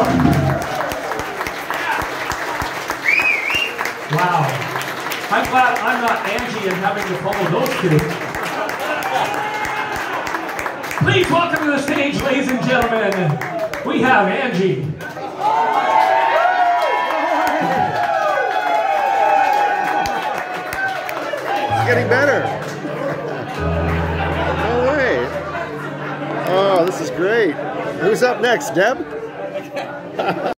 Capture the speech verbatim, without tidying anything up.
Wow. I'm glad I'm not Angie and having to follow those two. Please welcome to the stage, ladies and gentlemen, we have Angie. It's getting better. No way. Oh, this is great. Who's up next, Deb?